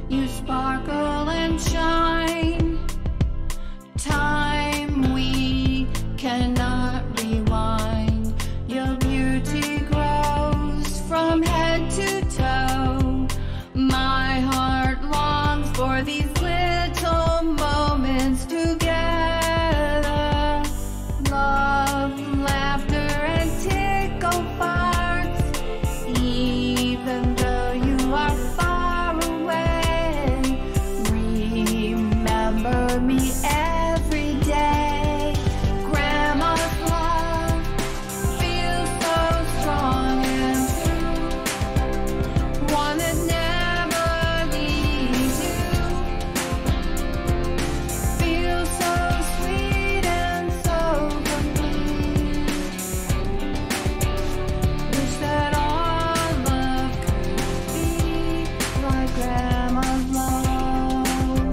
You sparkle and shine. Time we cannot rewind. Your beauty grows from head to toe. My heart longs for these little moments together. Love, laughter, and tickle farts. Even though you are far away, remember me every day. Grandma's love feels so strong and true. One that never leaves you. Feels so sweet and so complete. Wish that all love could be like Grandma's love.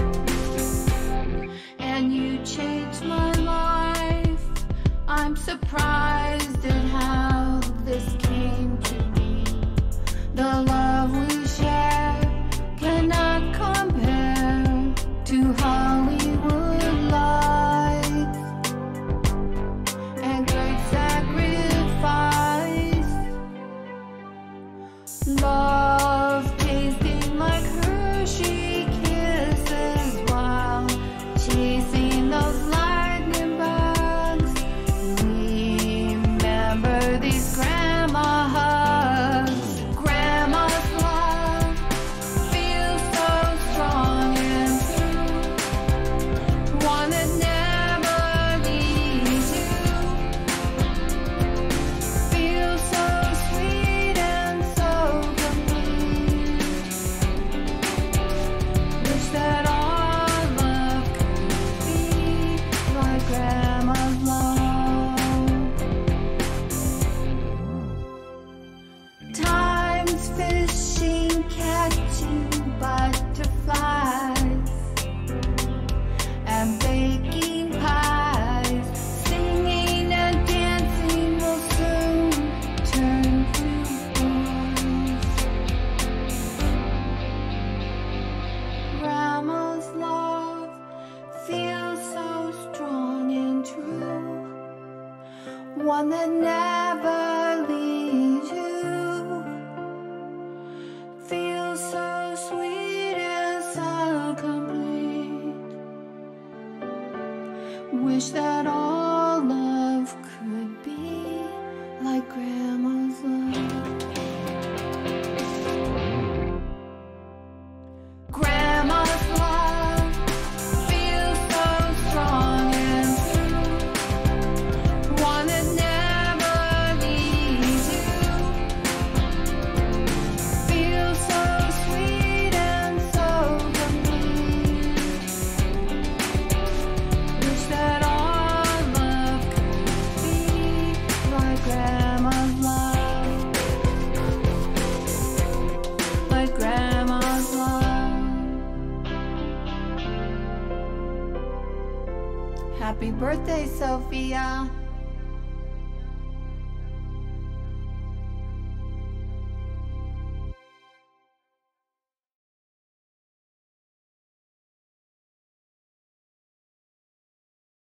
And you changed my life. I'm surprised at how this came to be. The love we share cannot compare to Hollywood lights and great sacrifice. Love tasting like Hershey kisses while chasing those lightning bugs. Remember these grandma hugs. Grandma's love feels so strong and true. One that never leaves you. Feels so sweet and so complete. Wish that all love could be like Grandma's love. Time's fishing, catching butterflies and baking pies. Singing and dancing will soon turn to boys. Grandma's love feels so strong and true. One that never leaves you. Feels so sweet and so complete. Wish that all love could be like Grandma's love. Grandma's love feels so strong and true. One that never leaves you. Feels so sweet and so complete. Wish that all love could be like Grandma's love. Like Grandma's love. Happy birthday, Sophia.